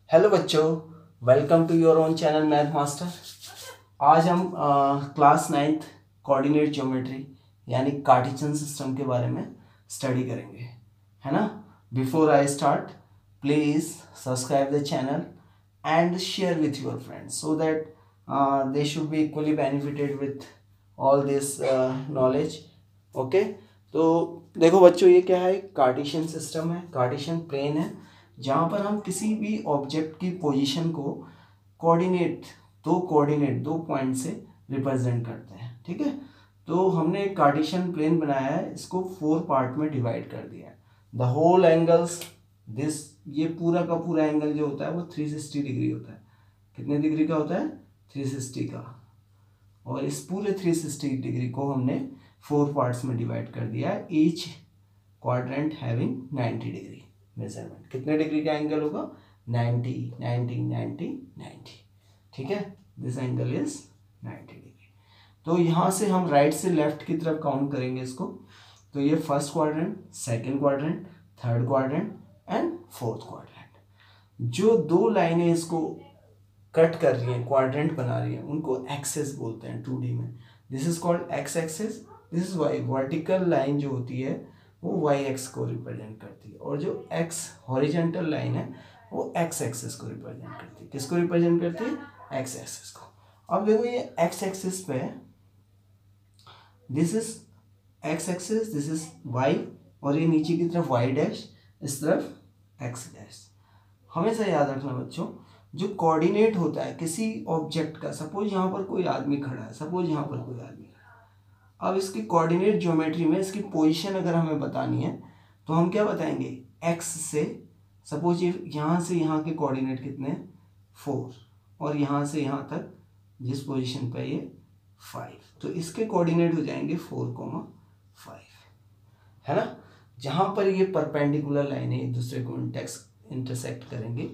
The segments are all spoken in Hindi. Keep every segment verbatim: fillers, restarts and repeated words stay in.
हेलो बच्चों, welcome to your own channel math master. आज हम क्लास नाइन्थ कोऑर्डिनेट ज्योमेट्री यानी कार्टेशियन सिस्टम के बारे में स्टडी करेंगे, है ना। Before I start, please subscribe the channel and share with your friends so that they should be equally benefited with all this knowledge. Okay, तो देखो बच्चों, ये क्या है? कार्टेशियन सिस्टम है, कार्टेशियन प्लेन है, जहाँ पर हम किसी भी ऑब्जेक्ट की पोजीशन को कोऑर्डिनेट दो कोऑर्डिनेट दो पॉइंट से रिप्रेजेंट करते हैं। ठीक है, तो हमने एक कार्टेशियन प्लेन बनाया है, इसको फोर पार्ट में डिवाइड कर दिया है। द होल एंगल्स दिस, ये पूरा का पूरा एंगल जो होता है वो थ्री सिक्सटी डिग्री होता है। कितने डिग्री का होता है? थ्री सिक्सटी का। और इस पूरे थ्री सिक्सटी डिग्री को हमने फोर पार्ट्स में डिवाइड कर दिया है, each quadrant having ninety degree measurement. कितने डिग्री का एंगल होगा? Ninety, ninety, ninety, ninety. ठीक है, this angle is ninety degree. तो यहाँ से हम राइट से लेफ्ट की तरफ काउंट करेंगे इसको। तो ये first quadrant, second quadrant, third quadrant and fourth quadrant. जो दो लाइनें इसको कट कर रही हैं, क्वाड्रेंट बना रही हैं, उनको एक्सेस बोलते हैं टू डी में। This is called X axes, this is Y. Vertical line जो होती है वो वाई एक्स को रिप्रेजेंट करती है, और जो एक्स हॉरिजेंटल लाइन है वो एक्स एक्सिस को रिप्रेजेंट करती है। किसको रिप्रेजेंट करती है? एक्स एक्सिस को। अब देखो, ये एक्स एक्सिस पे this is X axis, this is Y, और ये नीचे की तरफ वाई डैश, इस तरफ एक्स डैश। हमेशा याद रखना बच्चों, जो कोऑर्डिनेट होता है किसी ऑब्जेक्ट का, सपोज यहाँ पर कोई आदमी खड़ा है, सपोज यहाँ पर कोई आदमी, अब इसकी कोऑर्डिनेट ज्योमेट्री में इसकी पोजीशन अगर हमें बतानी है तो हम क्या बताएंगे? एक्स से, सपोज ये यहाँ से यहाँ के कोऑर्डिनेट कितने हैं? फोर, और यहाँ से यहाँ तक जिस पोजीशन पे ये फाइव, तो इसके कोऑर्डिनेट हो जाएंगे फोर कोमा फाइव, है ना। जहाँ पर ये परपेंडिकुलर लाइनें एक दूसरे को इंटरसेक्ट करेंगे,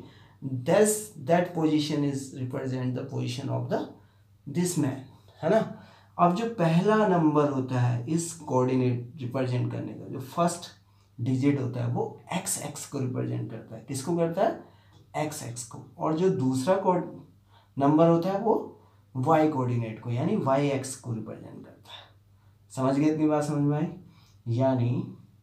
thus that position is represent the position of the this man, है ना। अब जो पहला नंबर होता है इस कोऑर्डिनेट रिप्रेजेंट करने का, जो फर्स्ट डिजिट होता है वो एक्स एक्स को रिप्रेजेंट करता है। किसको करता है? एक्स एक्स को। और जो दूसरा नंबर होता है वो वाई कोऑर्डिनेट को, यानी वाई एक्स को रिप्रेजेंट करता है। समझ गए? इतनी बात समझ में आई? यानी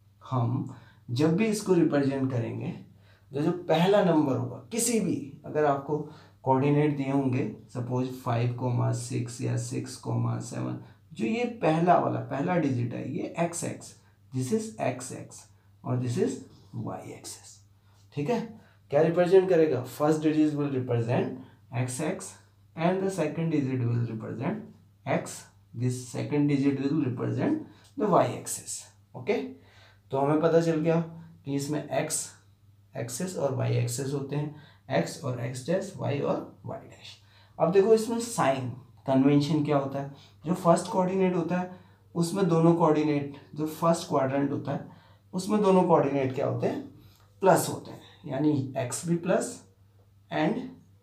हम जब भी इसको रिप्रेजेंट करेंगे तो जो पहला नंबर होगा किसी भी, अगर आपको कोऑर्डिनेट दिए होंगे सपोज फाइव कोमा सिक्स या सिक्स कोमा सेवन, जो ये पहला वाला पहला डिजिट है ये X X, this is X X, और दिस इज वाई एक्सेस। ठीक है, क्या रिप्रेजेंट करेगा? First digit will represent X X and the second digit will represent X, this second digit will represent the Y axes. Okay, तो हमें पता चल गया कि इसमें एक्स एक्सेस और वाई एक्सेस होते हैं, एक्स और एक्स डैश, वाई और वाई डैश। अब देखो, इसमें साइन कन्वेंशन क्या होता है? जो फर्स्ट कोऑर्डिनेट होता है उसमें दोनों कोऑर्डिनेट, जो फर्स्ट क्वाड्रेंट होता है उसमें दोनों कोऑर्डिनेट क्या होते हैं? प्लस होते हैं, यानी एक्स भी प्लस एंड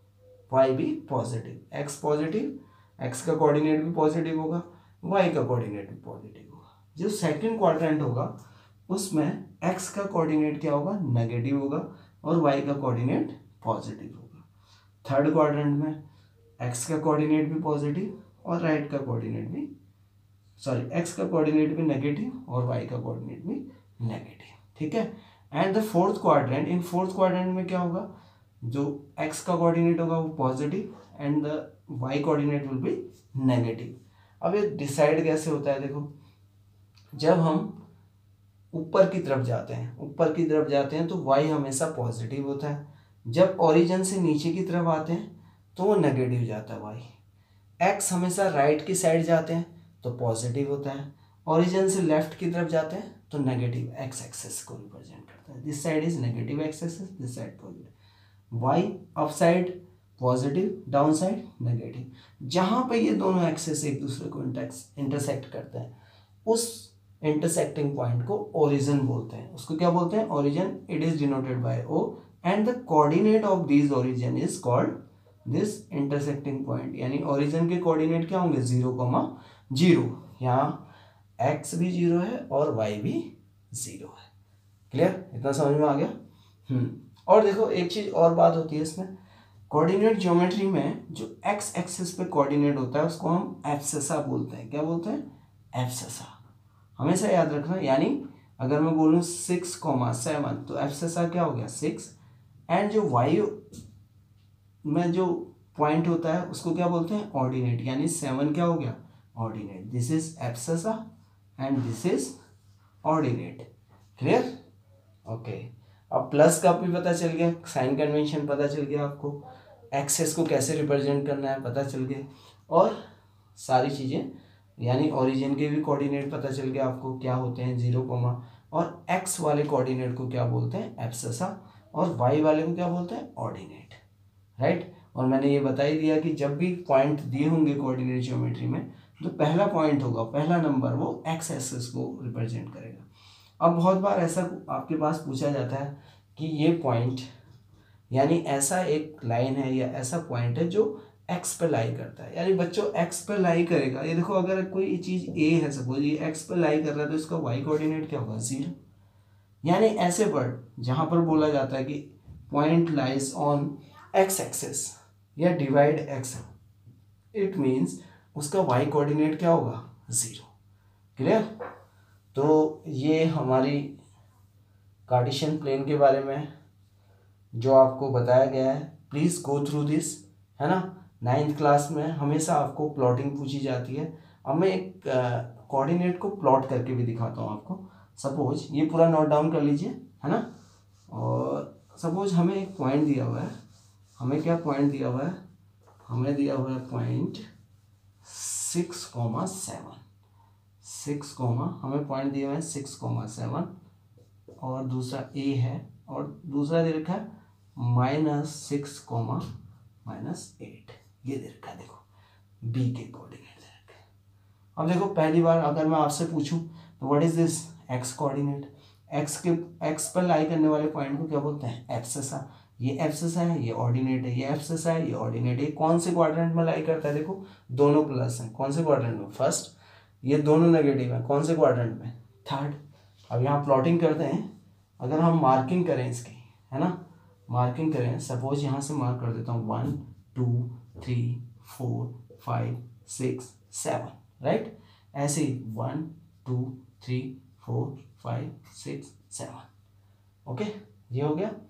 वाई भी पॉजिटिव। एक्स पॉजिटिव, एक्स का कोऑर्डिनेट भी पॉजिटिव होगा, वाई का कोऑर्डिनेट भी पॉजिटिव होगा। जो सेकंड क्वाड्रेंट होगा उसमें एक्स का कोऑर्डिनेट क्या होगा? नेगेटिव होगा, और वाई का कोऑर्डिनेट पॉजिटिव होगा। थर्ड क्वाड्रेंट में एक्स का कोऑर्डिनेट भी पॉजिटिव और राइट का कोऑर्डिनेट भी, सॉरी एक्स का कोऑर्डिनेट भी नेगेटिव और वाई का कोऑर्डिनेट भी नेगेटिव। ठीक है, and the fourth quadrant, in fourth quadrant में क्या होगा? जो एक्स का कोऑर्डिनेट होगा वो positive and the Y coordinate will be negative. अब ये डिसाइड कैसे होता है? देखो, जब हम ऊपर की तरफ जाते हैं ऊपर की तरफ जाते हैं तो वाई हमेशा पॉजिटिव होता है। जब ओरिजिन से नीचे की तरफ आते हैं तो वो नेगेटिव जाता है वाई। एक्स हमेशा राइट की साइड जाते हैं तो पॉजिटिव होता है, ओरिजिन से लेफ्ट की तरफ जाते हैं तो नेगेटिव एक्स एक्सेस को रिप्रेजेंट करता है। This side is negative X axes, this side positive. Y up side positive, down side negative. जहाँ पे ये दोनों एक्सेस एक दूसरे को इंटरसेक्ट करते हैं उस इंटरसेक्टिंग पॉइंट को ओरिजिन बोलते हैं। उसको क्या बोलते हैं? Origin. It is denoted by O and the coordinate of this origin is called this intersecting point. यानी ओरिजिन के कोऑर्डिनेट क्या होंगे? Zero comma zero. यहाँ एक्स भी जीरो है और वाई भी जीरो है। क्लियर? इतना समझ में आ गया? हम्म और देखो एक चीज और बात होती है इसमें, कोऑर्डिनेट ज्योमेट्री में जो एक्स एक्सिस पे कोऑर्डिनेट होता है उसको हम एब्सिसा बोलते हैं। क्या बोलते हैं? एब्सिसा। हमेशा याद रखना, यानी अगर मैं बोलूँ सिक्स कॉमा सेवन तो एब्सिसा क्या हो गया? सिक्स। एंड जो वाई में जो पॉइंट होता है उसको क्या बोलते हैं? ऑर्डिनेट, यानी सेवन क्या हो गया? Ordinate. This is abscissa and this is ordinate. Clear? Okay. अब प्लस का भी पता चल गया, साइन कन्वेंशन पता चल गया आपको, एक्सेस को कैसे रिप्रेजेंट करना है पता चल गया, और सारी चीज़ें यानी ओरिजिन के भी कोऑर्डिनेट पता चल गया आपको क्या होते हैं, जीरो कोमा, और एक्स वाले कोऑर्डिनेट को क्या बोलते हैं? एब्सिसा, और वाई वाले को क्या बोलते हैं? ऑर्डिनेट। राइट? और मैंने ये बता ही दिया कि जब भी पॉइंट दिए होंगे कोऑर्डिनेट ज्योमेट्री में, जो पहला पॉइंट होगा, पहला नंबर, वो एक्स एक्सिस को रिप्रेजेंट करेगा। अब बहुत बार ऐसा आपके पास पूछा जाता है कि ये पॉइंट यानी ऐसा एक लाइन है या ऐसा पॉइंट है जो एक्स पे लाई करता है, यानी बच्चों एक्स पे लाई करेगा। ये देखो अगर कोई चीज़ ए है, सपोज ये एक्स पे लाई कर रहा है तो इसका वाई कोऑर्डिनेट क्या होगा? जीरो। यानी ऐसे वर्ड जहाँ पर बोला जाता है कि point lies on X axis या डिवाइड एक्स, इट मीन्स उसका वाई कोऑर्डिनेट क्या होगा? जीरो। क्लियर? तो ये हमारी कार्टेशियन प्लेन के बारे में जो आपको बताया गया है, प्लीज़ गो थ्रू दिस, है ना। नाइन्थ क्लास में हमेशा आपको प्लॉटिंग पूछी जाती है। अब मैं एक कोऑर्डिनेट को प्लॉट करके भी दिखाता हूँ आपको। सपोज ये पूरा नोट डाउन कर लीजिए, है ना। और सपोज हमें एक पॉइंट दिया हुआ है, हमें क्या पॉइंट दिया हुआ है? हमें दिया हुआ है point six comma seven, six comma हमें पॉइंट दिए हुए हैं सिक्स कॉमा सेवन, और दूसरा ए है, और दूसरा दे रखा है minus six comma minus eight, ये दे रखा है। देखो बी के कोऑर्डिनेट दे रखे हैं। अब देखो पहली बार अगर मैं आपसे पूछूं तो what is this? X coordinate. X के एक्स पर लाई करने वाले पॉइंट को क्या बोलते हैं? एब्सिसा। ये एब्सिसा है, ये ऑर्डिनेट है, ये एब्सिसा है, ये ऑर्डिनेट है। कौन से क्वाड्रेंट में लाई करता है? देखो दोनों प्लस हैं। कौन से क्वाड्रेंट में? फर्स्ट। ये दोनों नेगेटिव है। कौन से क्वाड्रेंट में? थर्ड। अब यहाँ प्लॉटिंग करते हैं। अगर हम मार्किंग करें इसकी, है ना, मार्किंग करें, सपोज यहाँ से मार्क कर देता हूँ one two three four five six seven, right. ऐसे ही one two three four five six seven, okay, ये हो गया।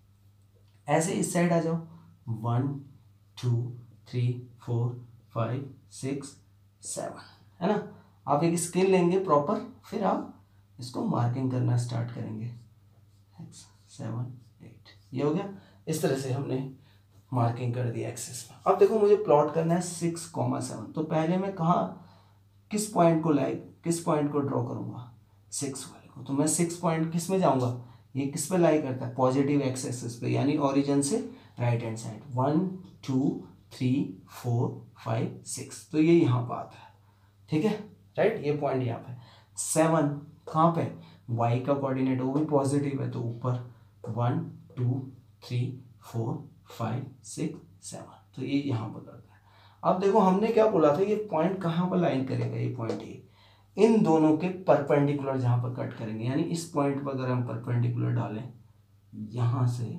ऐसे इस साइड आ जाओ, one two three four five six seven, है ना। आप एक स्केल लेंगे प्रॉपर, फिर आप इसको मार्किंग करना स्टार्ट करेंगे, एक्स सेवन एट, ये हो गया। इस तरह से हमने मार्किंग कर दी एक्सिस में। अब देखो मुझे प्लॉट करना है सिक्स कॉमा सेवन, तो पहले मैं कहाँ किस पॉइंट को लाई किस पॉइंट को ड्रॉ करूँगा? सिक्स वाले को। तो मैं सिक्स पॉइंट किस में जाऊँगा? ये किस पे लाई करता है? पॉजिटिव एक्स एक्सिस पे, यानी ओरिजिन से right hand side. One two three four five six, तो ये यहाँ पर आता है, ठीक है, राइट। ये पॉइंट यहाँ पे। सेवन कहाँ पे? वाई का कोऑर्डिनेट, वो भी पॉजिटिव है, तो ऊपर one two three four five six seven, तो ये यहाँ पर करता है। अब देखो हमने क्या बोला था, ये पॉइंट कहाँ पर लाइन करेगा? ये पॉइंट ए इन दोनों के परपेंडिकुलर जहाँ पर कट करेंगे, यानी इस पॉइंट पर अगर हम परपेंडिकुलर डालें यहाँ से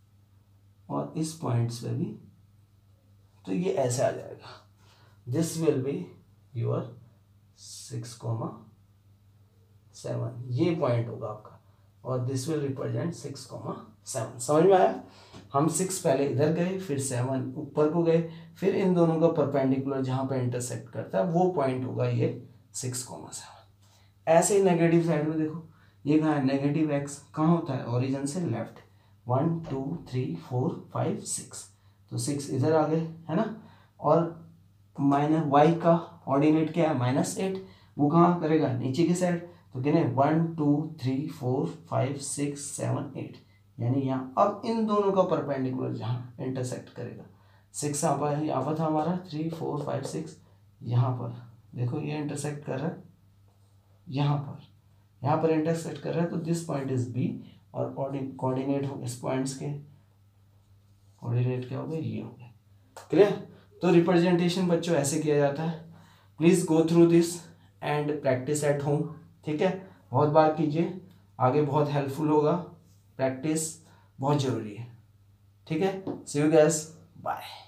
और इस पॉइंट पे भी, तो ये ऐसे आ जाएगा। This will be your six comma seven, ये पॉइंट होगा आपका, और this will represent six comma seven. समझ में आया? हम सिक्स पहले इधर गए, फिर सेवन ऊपर को गए, फिर इन दोनों का परपेंडिकुलर जहाँ पे इंटरसेक्ट करता है वो पॉइंट होगा ये सिक्स कॉमा सेवन। ऐसे ही नेगेटिव साइड में देखो, ये कहाँ है? नेगेटिव एक्स कहाँ होता है? ओरिजिन से left. One two three four five six, तो सिक्स इधर आ गए, है ना। और माइनस वाई का ऑर्डिनेट क्या है? माइनस एट, वो कहाँ करेगा? नीचे की साइड। तो कितने? One two three four five six seven eight, यानी यहाँ। अब इन दोनों का परपेंडिकुलर जहाँ इंटरसेक्ट करेगा, सिक्स यहाँ पर यहाँ पर था हमारा, थ्री फोर फाइव सिक्स, यहाँ पर देखो ये इंटरसेक्ट कर रहा है, यहाँ पर यहाँ पर इंटरसेक्ट कर रहा है, तो दिस पॉइंट इज बी, और कोऑर्डिनेट हो इस पॉइंट्स के कोऑर्डिनेट क्या हो गए? ये हो गए। क्लियर? तो रिप्रेजेंटेशन बच्चों ऐसे किया जाता है। Please go through this and practice at home, ठीक है। बहुत बार कीजिए, आगे बहुत हेल्पफुल होगा। प्रैक्टिस बहुत ज़रूरी है। ठीक है, सी यू गाइस, बाय।